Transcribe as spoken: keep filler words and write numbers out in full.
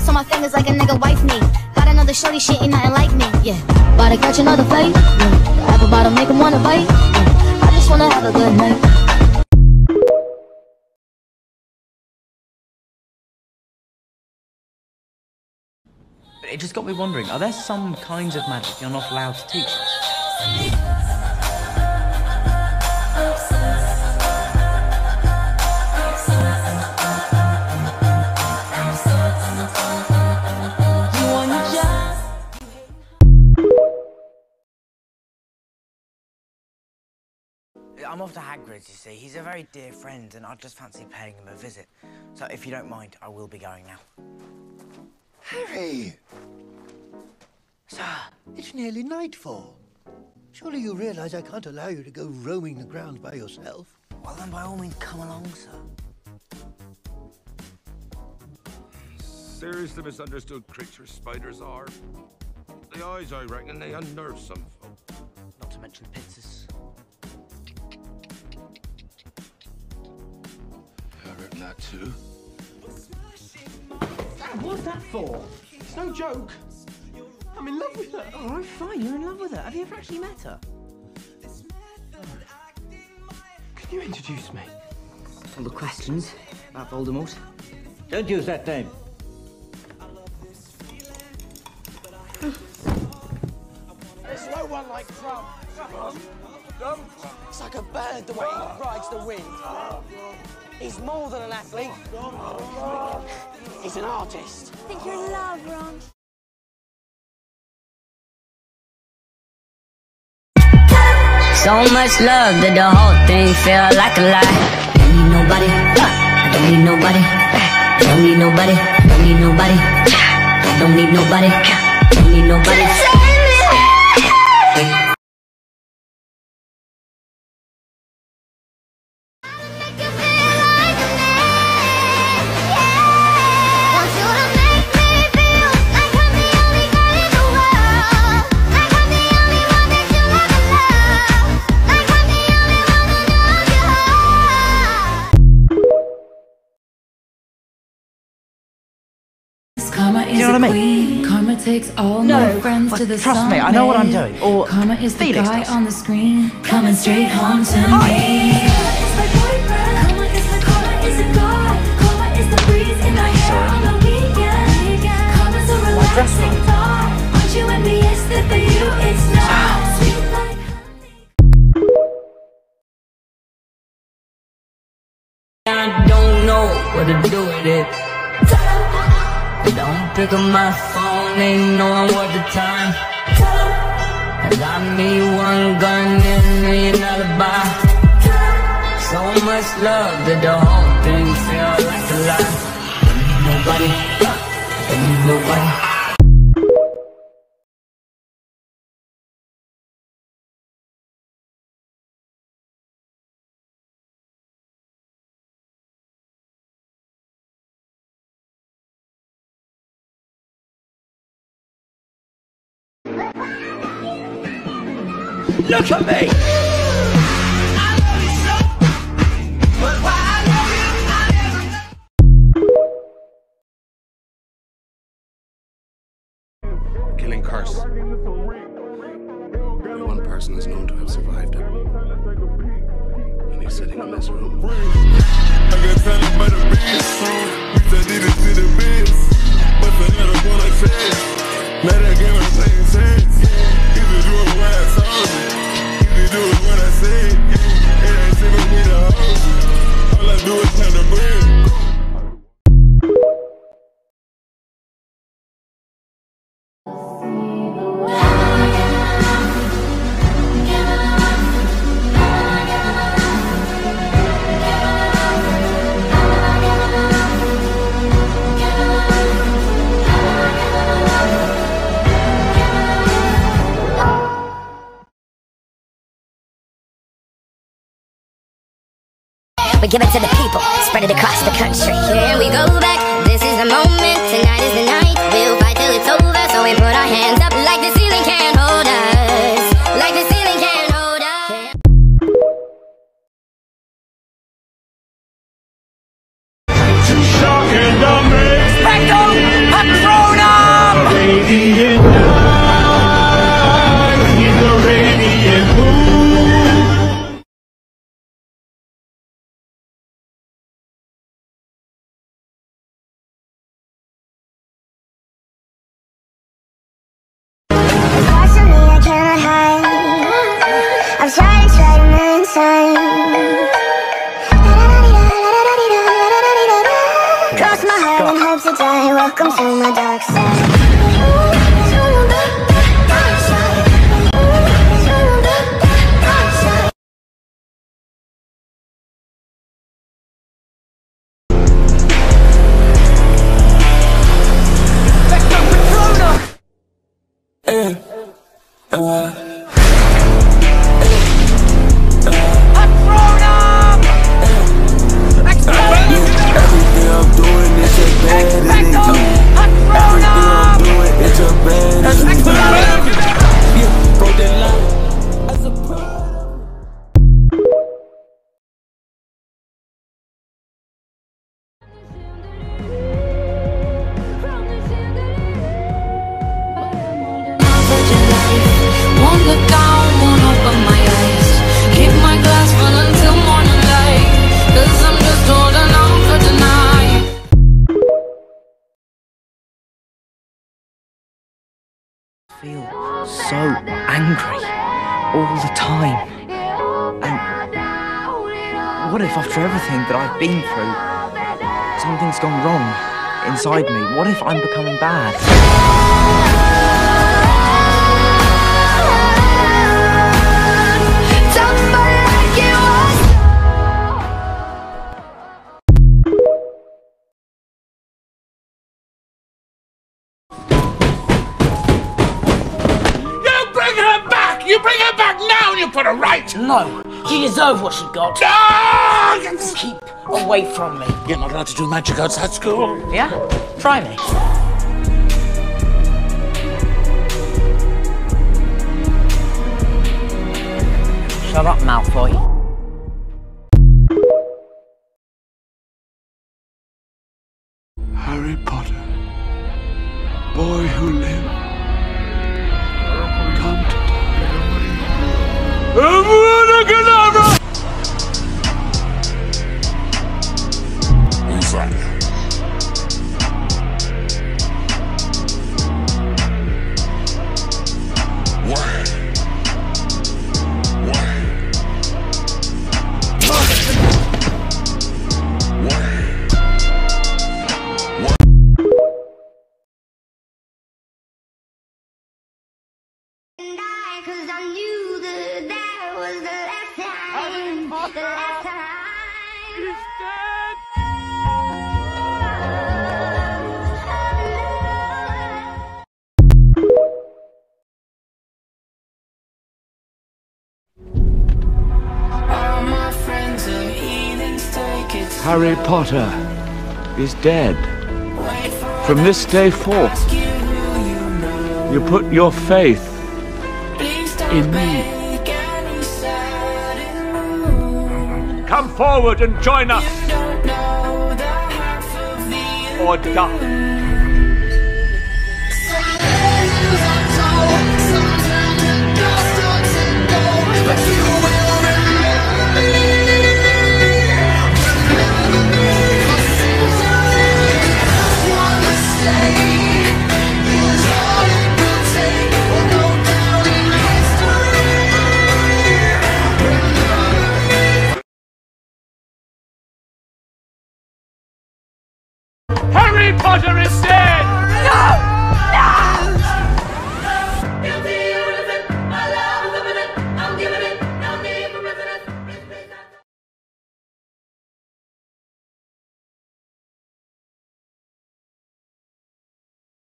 on my fingers like a nigga wife me. Got another shorty, shit ain't nothing like me. Yeah, about to catch another fight. Yeah, apple bottom make him wanna bite. Yeah, I just wanna have a good night. It just got me wondering, are there some kinds of magic you're not allowed to teach us? I'm off to Hagrid's, you see. He's a very dear friend, and I'd just fancy paying him a visit. So if you don't mind, I will be going now. Harry! Sir! It's nearly nightfall. Surely you realise I can't allow you to go roaming the grounds by yourself. Well, then by all means, come along, sir. Seriously misunderstood creatures spiders are. The eyes, I reckon, they unnerve some folk. Not to mention pizzas. I've written that too. What's that for? It's no joke. I'm in love with her. All right, fine, you're in love with her. Have you ever actually met her? Can you introduce me? All the questions about Voldemort. Don't use that name. There's no one like Trump. It's like a bird the way he rides the wind. He's more than an athlete. He's an artist. I think you're in love, Ron. So much love that the whole thing felt like a lie. Don't need nobody, I don't need nobody, don't need nobody, don't need nobody, don't need nobody, don't need nobody. Karma is you know a what I queen. mean? Karma takes all no, my friends to the trust sun. me, I know what I'm doing. Or Karma is the Felix guy does. on the screen, coming straight home to oh. me. Karma is my boyfriend. Karma is the karma is a guy. Karma is the breeze in my hair on the weekend. Karma's a relaxing thought. Aren't you envious that for you it's not sweet like I don't know what to do with it. Don't pick up my phone, ain't knowing what the time. I got me one gun and a million alibi. So much love that the whole thing feel like a lie. Don't need nobody, don't need nobody. Look at me! Killing curse. Only one person is known to have survived it. And he's sitting in this room. I got time by the beast. I did it to the beast. But the other one I said. Let that game in the same sense. If you do it what I told you. If you do it what I said. It ain't simple me to hold you. All I do is turn the bread. We give it to the people, spread it across the country. Here we go back, this is the moment, tonight is the night. We'll fight till it's over, so we put our hands up like the ceiling can't hold us. Like the ceiling can't hold us. Shocking the me. Spectre! angry all the time. And what if after everything that I've been through, something's gone wrong inside me? What if I'm becoming bad? You bring her back now and you put her right! No, she deserves what she got. Ah! Keep away from me. You're not allowed to do magic outside school. Yeah? Try me. Shut up, Malfoy. Harry Potter, boy who lived, come to Abracadabra! Who's that? Why? Why? Why? Cause I knew that that was the last time. The last time. He's dead. All my friends are heathens, take it. Harry Potter is dead. From this day forth, you put your faith in me. Come forward and join us, or die. Harry Potter is dead!